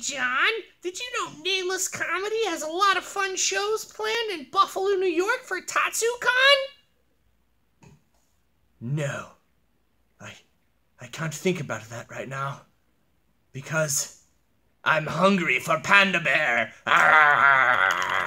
John, did you know Nameless Comedy has a lot of fun shows planned in Buffalo, New York for Tatsu-Con? No. I can't think about that right now. Because I'm hungry for Panda Bear.